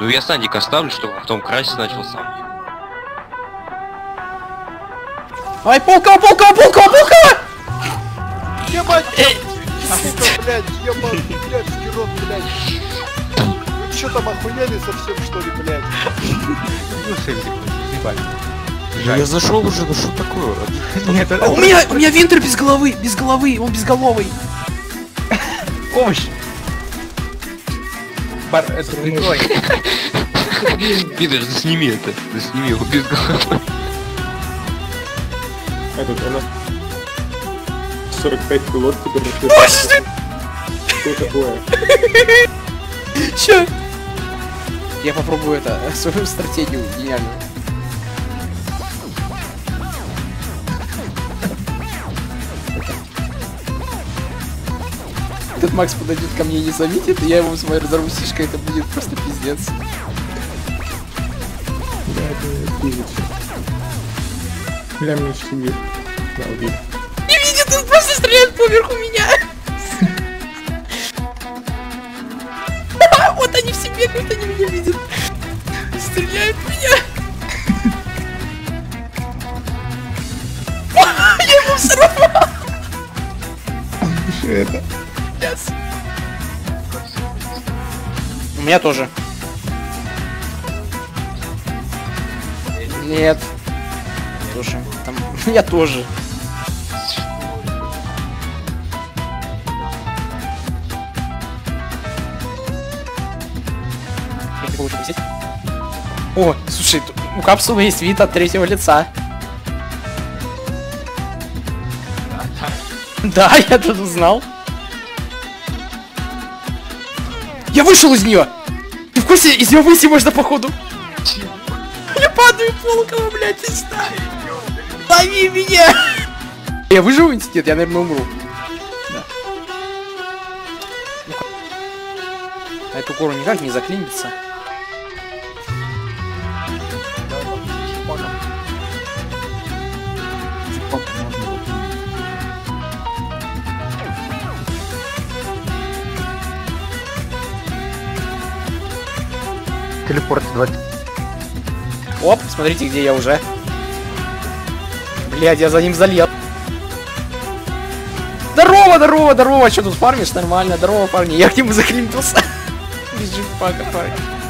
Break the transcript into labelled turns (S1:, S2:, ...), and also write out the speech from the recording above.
S1: Ну я Сандик оставлю, чтобы потом красить начал сам.
S2: Ай, полка!
S3: Ебать! Сука, блядь, ебать, блядь, скирот, блядь. Вы чё там охуели совсем, что ли, блядь?
S4: Я зашел уже, ну что такое?
S2: Нет, у меня Винтер без головы, он безголовый.
S5: Помощь! Это прикольно.
S1: Пидор, засними это. Засними его без головы.
S6: Этот, у нас 45 пилот теперь. Что такое?
S2: Чё? Я попробую свою стратегию гениальную. Этот Макс подойдет ко мне и не заметит, и я его с моей разорву сишкой, это будет просто пиздец.
S6: Да, это пиздец. Бля, мне сидит. Да, убил.
S2: Не видит, он просто стреляет поверху меня. Вот они все бегают, они меня видят. Стреляют в меня. Я ему взорвал.
S6: Что это?
S2: У меня тоже. Нет. Слушай, там... Я тоже. О, слушай, у капсулы есть вид от третьего лица. Да, я тут узнал. Я вышел из нее! Ты в курсе, из нее выйти можно походу? Я падаю полком, блядь, не знаю. Лови меня! Я выживу, нет? Я, наверное, умру. Да. А эту гору никак не заклинится.
S5: Телепорт 20.
S2: Оп, смотрите, где я уже. Блядь, я за ним залез. Здорово! Что тут фармишь? Нормально. Здорово, парни. Я к нему заклинился. Без джипака, парень.